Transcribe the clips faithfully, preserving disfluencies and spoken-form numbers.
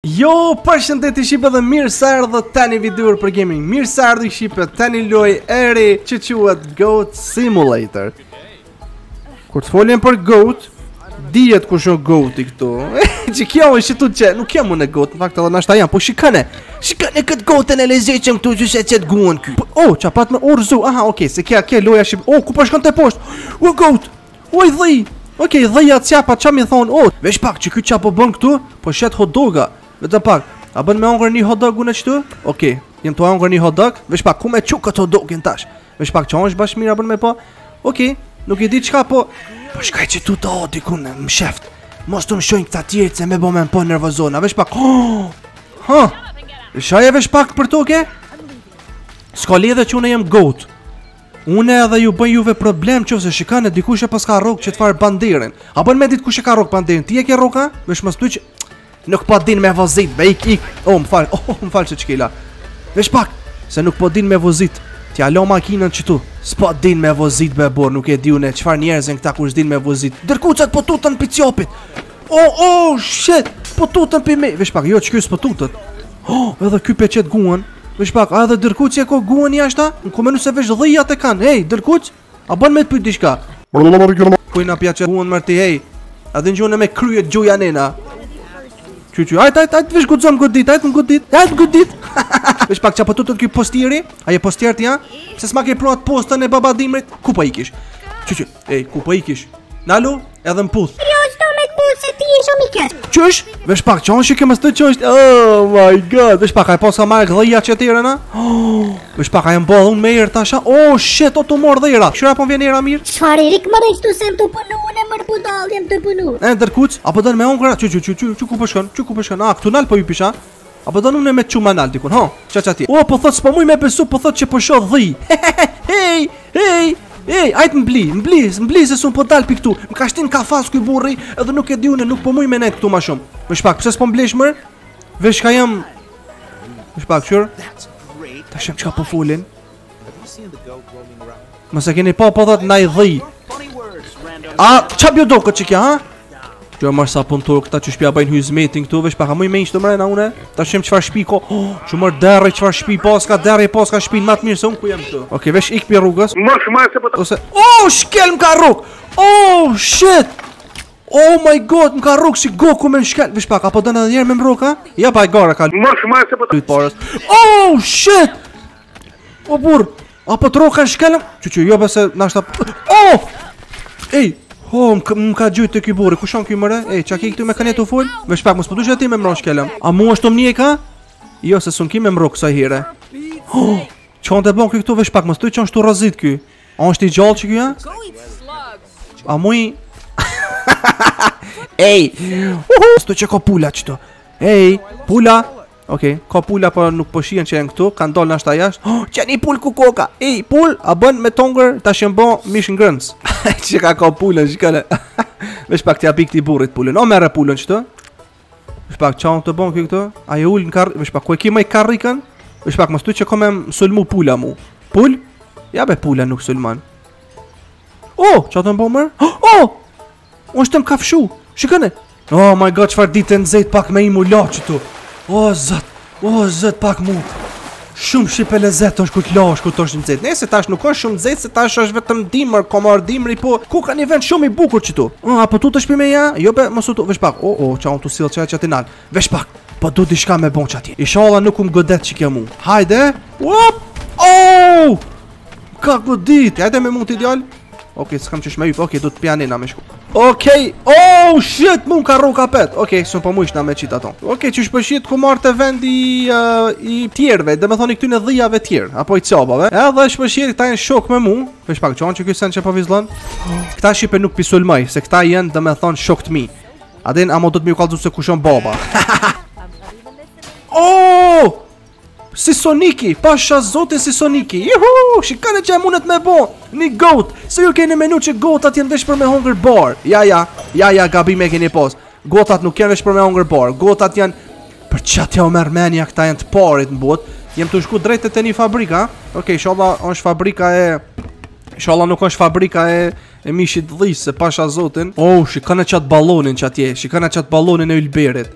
Jo, përshëndetje Shqipe dhe mirë se erdhët tani videoer për gaming. Mirë se erdhi Shqipe, tani loj eri që quhet Goat Simulator. Kur të foljem për Goat, dihet kush është Goat i këtu. Që kjo është që tu që, nuk jam unë e Goat, në fakt edhe nashta jam, po shikane. Shikane këtë Goatën e lezeqëm këtu që se qëtë guën ky. Oh, qa pat me urzu, aha, okej, se kja, kja loja Shqipe. Oh, ku pa shkon të poshtë? O, Goat, oj dhij. Okej, dhija të qapa qa mi thonë, oh, vesh pak që ky qa po bën këtu, po shet hot doga. Vetëm pak, a bën me hongër një hot dog unë qëtu? Okej, jem të hongër një hot dog, vesh pak, ku me quk këtë hot dogin tash? Vesh pak, që është bashkë mirë a bën me po? Okej, nuk i di qka po... Po shkaj që tu të oti ku në më sheft. Mos të më shojnë këta tjerët se me bo me më po nervozona, vesh pak... Ha, shaje vesh pak për toke? Ska lidhe që une jem Goat. Une edhe ju bën juve problem që se shikane dikush e pas ka rok që të farë banderin. A bën me dit kush e ka rok banderin, ti e ke roka? Vesh mos tu që... Nuk po din me vozit, be ik ik. Oh, më fal, oh, më fal që qkila. Vesh pak, se nuk po din me vozit. T'ja lo makinën qëtu. S'po din me vozit be bor, nuk e di une qfar njerëzën këta kur s'din me vozit. Dërkucet po tutën pi cjopit. Oh, oh, shit, po tutën pi me. Vesh pak, jo që kjo s'po tutët. Oh, edhe ky pe qet guën. Vesh pak, a edhe dërkuc e ko guën jashta? Në ku menu se vesh dhijat e kanë. Hej, dërkuc, a bën me t'pyt dishka? Kujna pja që guën mërti, hej. A din që une me kryet gjuja nena. Qyqy, ajt, ajt, ajt, vesh gudzom godit, ajt më godit, ajt godit. Vesh pak qa po tutët kjo postieri, aje postier t'ja, se s'ma ke pruat postën e baba Dimrit, ku pa ikish? Qyqy, ej, ku pa ikish? Nalu, edhe më puth. Jo, qdo me t'puth se ti e shumë i kërë. Qysh? Vesh pak, që onë shike më stë që është, oh my god, vesh pak, aje posa marrë gdhija që tjere na? Oh, vesh pak, aje mbodhë unë me erë tasha, oh shit, o të morë dhejra, shura po vjen era mirë? Qfar e rik më rejtë se më të punu, unë e mërë budal, jem të punu. E, dërkuc, apo dënë me ongra, që që që që që ku përshkon, që ku përshkon, a, këtu nalë po ju pisha? Apo dënë unë me quma nalë dikun, ha, qa qa ti? O, po thot s'po muj me besu, po thot që po sho dhij. Hej, hej, hej, ajt mbli, mbli, mbli se sun po dal pi këtu. Më ka shtin ka fas kuj burri, edhe nuk e di unë, nuk po muj me nejt këtu ma shumë. Vesh pak, pse s'po mblesh mër? Vesh ka jam... Vesh pak, qyr? Ta shem qa po folin. Mëse keni pa po thot na i dhij. A, qa bjo do këtë që kja, ha? Që e marrë sa punëtor këta që shpja bajnë huzmetin këtu, vesh pak, a muj me ishtë të mrejna une? Ta shem qfar shpi ko, oh, që mërë derri qfar shpi paska, derri paska shpin matë mirë se unë ku jem këtu. Oke, vesh ik pi rrugës. Mërë shmarë se po të... Ose, oh, shkel më ka rrug! Oh, shit! Oh my god, më ka rrug si Goku me në shkel. Vesh pak, apo dënë edhe njerë me më rrug, ha? Ja pa e gara ka... Mërë shmarë se po të... Oh, shit! O, bur, apo të rrug ka në shkelëm? Që që, jo bese, nashta... Oh! Ej! Oh, më ka gjujtë të ky burri, kushon ky mëre? Ej, qa ki këtu me kanë jetu full? Vesh pak, mos pëtu që ti me mron shkelem. A mu është të mnje ka? Jo, se sun ki me mro kësaj hire. Oh, që on të bon këtu vesh pak, mos të që është të razit ky. A është i gjallë që ky, ha? A mu i... Ej, mos të që ka pula qëto. Ej, pula. Okej, ka pula po nuk po shien që janë këtu, kanë dalë nashta jashtë. Oh, që një pul ku koka. Ej, pul, a bën me tongër, ta shembo mish ngrënës. Që ka ka pulën, shikale. Vesh pak t'ja pik t'i burrit pulën. O merre pulën qëto. Vesh pak, qa unë të bon kjo këto? A je ullë në karri, vesh pak, ku e ki me i karrikën? Vesh pak, mos tu që ka me sulmu pula mu. Pul? Ja be pula nuk sulman. Oh, qa të mbo mërë? Oh, unë shtë më kafshu, shikane. Oh my god, qfar ditë në zejt pak me i mu la qëtu. O, zët, o, zët, pak mu. Shumë shipe lezet është ku t'la është ku t'është në zet. Nese tash nuk është shumë zet, se tash është vetëm dimër, komar dimri, po ku ka një vend shumë i bukur qëtu. O, apo tu të shpi me ja? Jo be, mësu tu, vesh pak. O, o, qa unë tu silë qaj që t'inal. Vesh pak, po du t'i shka me bon që atje. Ishala nuk um godet që kja mu. Hajde. Wop. O, ka godit. Hajde me mu t'ideal. Okej, s'kam që shme jupë, okej, du t'pja nena me shku. Okej, oh shit, mu ka rru kapet. Okej, s'un po mujsh na me qita ton. Okej, që shpëshit ku marrë të vendi i tjerve, dhe me thoni këtyne dhijave tjerë, apo i copave. Edhe shpëshit këta jenë shok me mu, vesh pak, qonë që kësen që po vizlon. Këta shipe nuk pisulmaj, se këta jenë dhe me thonë shok të mi. Adin, amo do t'mi u kalzu se kushon baba. Oh! Si Soniki, pasha zotin si Soniki. Juhu, shikane që e mundet me bo. Një Goat, se ju keni menu që Goatat jenë vesh për me hunger bar. Ja, ja, ja, ja, gabime keni pos. Goatat nuk jenë vesh për me hunger bar. Goatat janë, për qatë ja u mermenja, këta jenë të parit në bot. Jem të shku drejtet e një fabrika. Okej, shala është fabrika e... Shala nuk është fabrika e... E mishit dhis, se pasha zotin. Oh, shikane qatë balonin që atje. Shikane qatë balonin e Ylberit.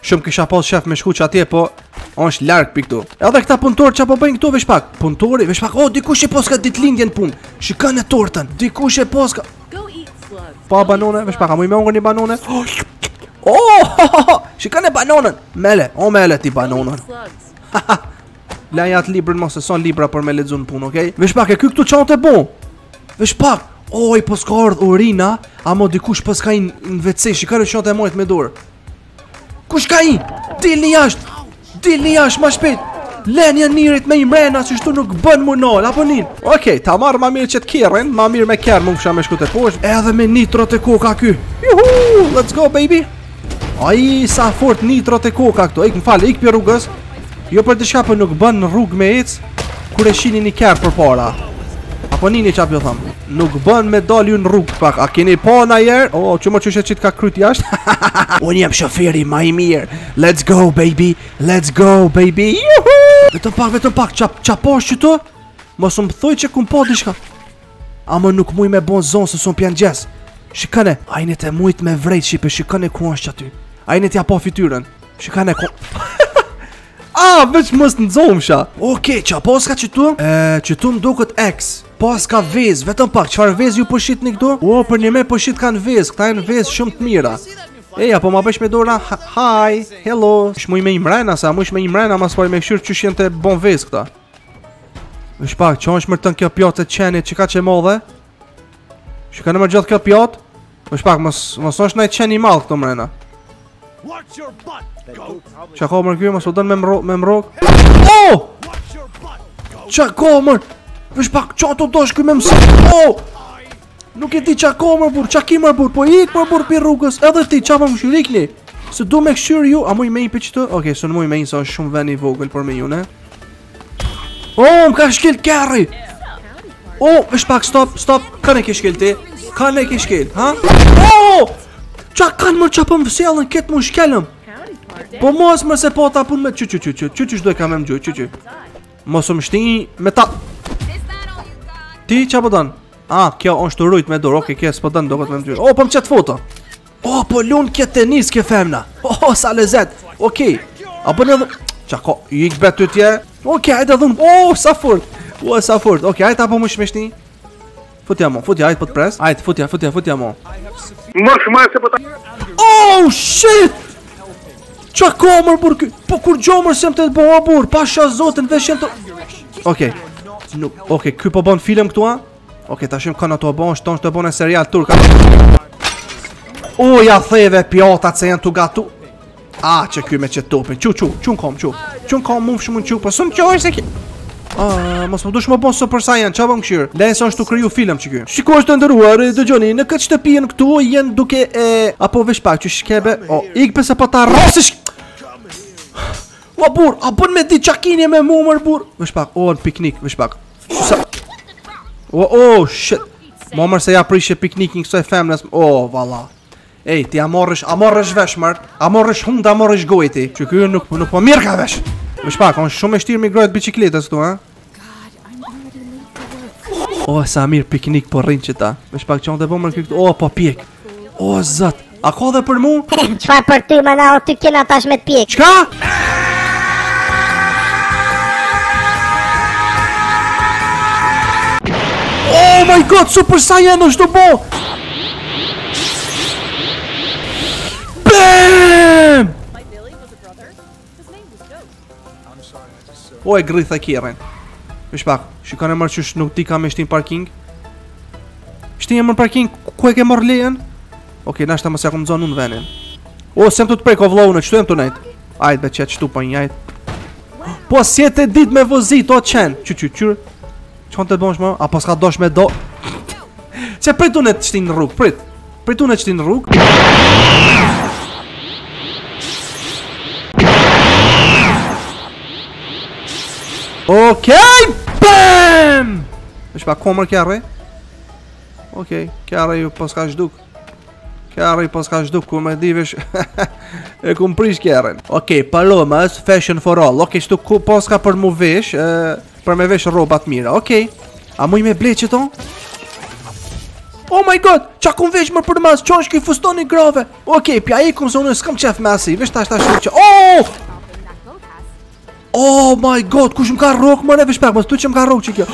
Shumë kisha pas shef me shku që atje, po është larg pi këtu. Edhe këta punëtor çapo bëjnë këtu veç pak. Punëtori veç pak. Oh, dikush e poska ditëlindjen punë. Shikon e tortën. Dikush e poska. Pa banone, veç pak, a mu i me ongër një banone? Oh, shikon e banonën. Mele, o mele ti banonën. Laja atë librën mos e son libra për me lexu në punë, okej? Veç pak, e ky këtu çantë e bon. Veç pak. Oj, po s'ka ardh urina, ama dikush po s'ka në ve ce, shikoj çantë e mojt me dorë. Kush ka i? Dilni jashtë. Dilni jashtë më shpejt. Lenja nirit me imrena që shtu nuk bën munol, apo nin? Okej, okay, ta marrë ma mirë që t'kerrin, ma mirë me kerë më fsha me shku të poshtë. Edhe me nitro të koka ky. Juhu, let's go baby. Ai sa fort nitro të koka këto. Ik më falë, ik për rrugës. Jo për diçka po nuk bën rrugë me ec kur e shihni një kerë përpara. Apo nini çap ju them. Nuk bën me dal ju në rrugë pak. A keni pa ndonjëherë? Oh, çu më çuçet çit ka kryt jashtë. Unë jam shoferi më i mirë. Let's go baby. Let's go baby. Juhu! Vetëm pak, vetëm pak, çap çaposh qëto? Mos më thuj që kum pa diçka. Ama nuk muj me bon zonë se son pjan gjes. Shikone, ajnet e mujt me vrejt shipe, shikone ku është aty. Ajnet ja pa fytyrën. Shikone ku. Ah, veç mos nxom sha. Okej, çapos ka qëtu? E, qëtu më duket X. Pas ka vez, vetëm pak, çfarë vez ju po shitni këtu? O, për një me po shit kanë vez, këta janë vez shumë të mira. Eja, po ma bësh me dora, hi, hello. Shmuj me imrena, sa muj me imrena, mas pari me këshyrë që shjen të bon vez këta. Vesh pak, që është mërtën kjo pjatë të qenit, që ka që modhe? Që ka në mërë gjatë kjo pjatë? Vesh pak, mos është nëjtë qeni malë këto mrena. Qa ka mërë kjo, mos u dënë me mrok? Oh! Qa ka mërë? Vesh pak, qa të dosh kjo me mësë? Oh! Nuk e ti qa ka mërë burë, qa ki mërë burë, po ik mërë burë për rrugës, edhe ti qa më më shyrikni. Se du me këshyrë ju, a muj me i për qëtë? Oke, së në muj me i, sa është shumë ven i vogël për me ju, ne? O, më ka shkel kërri! O, vesh pak, stop, stop, ka ne ke shkel ti? Ka ne ke shkel, ha? O, qa kanë mërë qa për më vësjellën, ketë më shkelëm? Po mos mërë se po ta pun me, që që që që, që që shdoj ka me më gjoj, që që. Mos më shti me ta... Ti qa po danë? Ah, kjo është rujt me dorë, okej, kjo s'po dënë do këtë me më gjyrë. O, po më qëtë foto. O, po lunë kje tenis kje femna. O, sa lezet. Okej. A po në dhe... Qa ko, i ik betë të tje. Okej, ajtë dhëmë. O, sa fort. O, sa fort. Okej, ajtë apo më shmeshti. Futja mo, futja, ajtë po të pres. Ajtë, futja, futja, futja mo. Mërsh ma se po ta... Oh, shit! Qa ko mërë burë kë... Po kur gjo mërë sem të të bëha burë. Pasha zotin vesh jem të... Okej. Okej, ky po bon film këtu, a? Oke, ta shimë kanë ato bon, shton shtë bon e serial turka. O, ja theve pjatat se janë të gatu. A, që ky me që topin. Qu, qu, qu në kom, qu. Qu në kom, mu më shumë në qu, po së më qo është e ki. A, mos më dush më bon së përsa janë, qa bëm këshirë. Lejnë sa është të kryu film që ky. Shiko është të ndëruar, dë gjoni, në këtë shtëpijen këtu, jenë duke e... Apo vesh pak, që shkebe... O, ik pëse pa ta rasish... O, bur, a bën me di qakinje me mu mër, bur. Vesh pak, o, në piknik, vesh pak. Oh, oh, shit. Mo mërë se ja prishe piknikin kësoj femnes. Oh, valla. Ej, ti a morrish, a morrish vesh mërë. A morrish hund, a morrish gojti. Që kjo nuk, nuk po mirë ka vesh. Vesh pak, on shumë e shtirë mi grojt bicikletës këtu, ha? Oh, sa mirë piknik po rrinë që ta. Vesh pak, që on të po mërë këtu. Oh, po pjek. Oh, zët. A ka dhe për mu? Qfar për ty, më na, o ty kena tash me t'pjek. Qka? Oh my god, Super Saiyan është të bo! BAM! O e gritha kjeren. Vish pak, shikane mërë qësh nuk ti ka me shtin parking. Shtin e mërë parking, ku e ke mërë lejen? Oke, nashta më se akum zonë unë venin. O, sem të të prej kovlohune, qëtu jem të nejtë? Ajt, be qëtë qëtu pa një, ajt. Po, sjetë e dit me vëzit, o qenë. Qy, qy, qyrë. Qënë të të bënsh më? A pas ka dosh me do... Se prit unë e të qëti në rrug, prit. Prit unë e qëti në rrug. Okej, BAM! Vesh pa komër kjarë. Okej, kjarë ju pas ka zhduk. Kjarë ju pas ka zhduk, ku me di vesh... E ku më prish kjarën. Okej, Palomas, fashion for all. Okej, shtu ku pas ka për mu vesh... Për me vesh robat mira, okej. A muj me ble që to? Oh my god, qa kun veç më për mas, qa është këj fustoni grave. Okej, pja i kum se unë s'kam qef me asi, veç ta shta shumë që... Oh! Oh my god, kush më ka rok më ne veshpak, më të tu që më ka rok që kjo.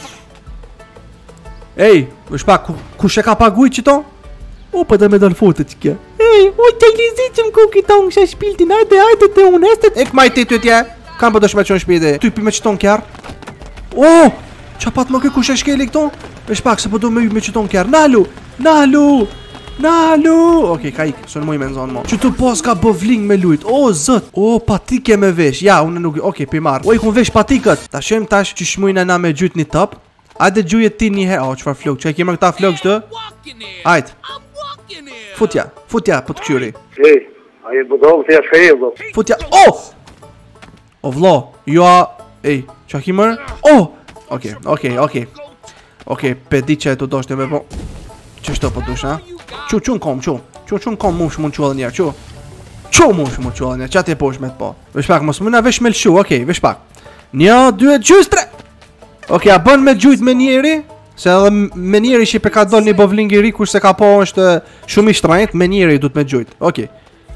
Ej, veshpak, kush e ka paguj që to? O, për dhe me dal fote që kjo. Ej, o të lizi që më ku këta unë shë shpiltin, ajde, ajde të unë estet. Ek maj ti të tje, kam për dëshme që në shpide. Ty pi me qëton kjarë. Oh, qa pat më këj kush e shkeli këto? Veshpak, se për do me ju me qëton kjarë. Nalu, nalu. Nalu! Okej, ka ik, së në muj me nëzonë mo. Që të pos ka bovling me lujt. O, zët. O, patike me vesh. Ja, unë nuk... Okej, pi marrë. O, i kun vesh patikët. Ta shem tash që shmujna na me gjyt një top. Ajde gjujet ti një her. O, qëfar flok? Që e kemë këta flok shtë? Ajt. Futja, futja, për të këshyri. Ej, a i budovë të jashka e, vlo. Futja. O! O, vlo. Jo a... Ej, që a ki mërë? O! Okej, okej, okej. Okej, pe di që e të doshte me po... Që shto për dush, ha? Qu, qu në kom, qu. Qu, qu në kom mush mund qu edhe njerë, qu. Qu mush mund qu edhe njerë, qatë e posh me të po. Vesh pak, mos mëna vesh me lëshu, okej, vesh pak. Një, dy, gjys, tre. Okej, a bën me gjujt me njeri? Se edhe me njeri që pe ka doll një bovling i ri, kush se ka po është shumë i shtrajt, me njeri du të me gjujt, okej.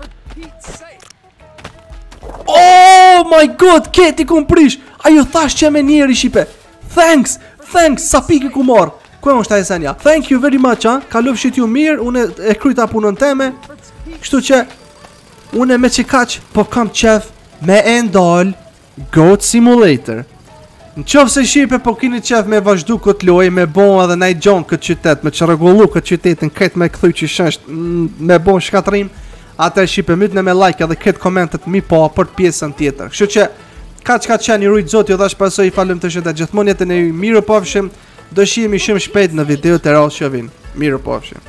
Oh my god, keti ku më prish. Ajo thash që me njeri shipe. Thanks, thanks, sa piki ku marr. Kua është ta e senja? Thank you very much, ha? Ka lufshit ju mirë, unë e kryta punën teme. Kështu që, unë me që kaq, po kam qef me e ndal Goat Simulator. Në qofë se shipe, po kini qef me vazhdu këtë loj, me bon edhe najt gjon këtë qytet, me që regullu këtë qytetin, këtë me këthuj që shësht, me bon shkatrim, atër shipe, mytne me like edhe këtë komentet mi po për pjesën tjetër. Kështu që, ka që ka qenë i rujtë zot, jo dhash pasoj i falem të shëndet gjithmon jetën e mirë pofshim. Do shihemi shumë shpejt në video të rrallë që vinë. Mirë pofshim.